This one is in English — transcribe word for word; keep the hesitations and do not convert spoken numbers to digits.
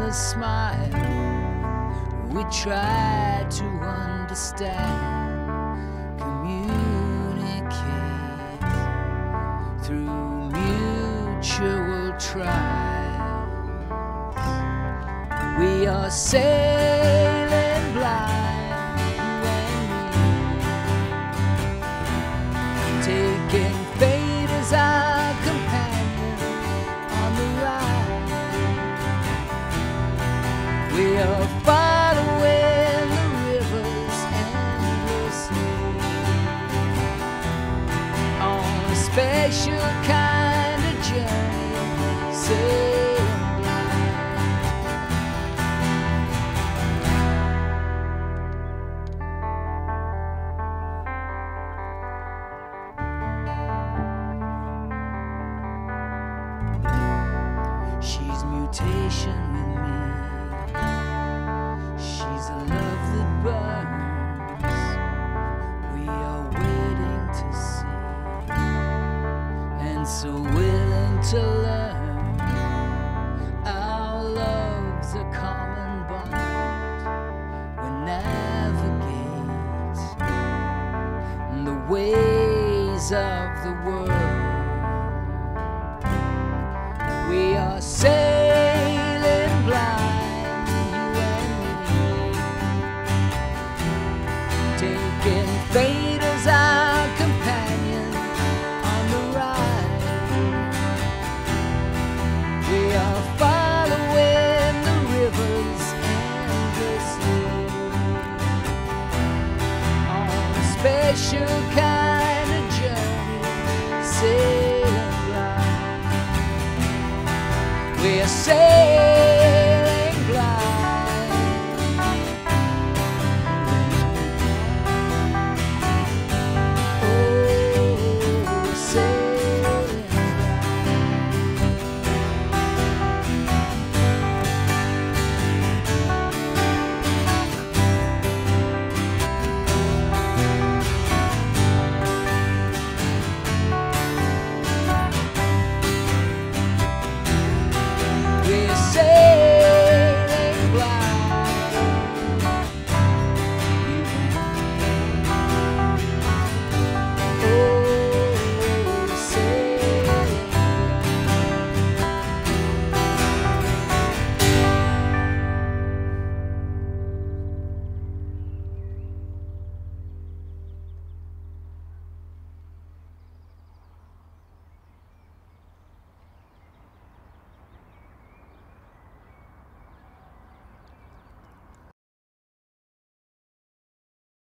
a smile. We try to understand, communicate through mutual trials. We are sailing blind, you and me, taking fate as our companion on the ride. We are following the rivers endlessly on a special kind of journey, sailing blind. She's mutation with me. She's a love that burns. We are waiting to see, and so willing to learn. Our love's a common bond. We navigate the ways of the world. We are sailing blind, you and me, taking fate as our companion on the ride. We are following the rivers endlessly on a special kind of journey, sailing blind. We are sailing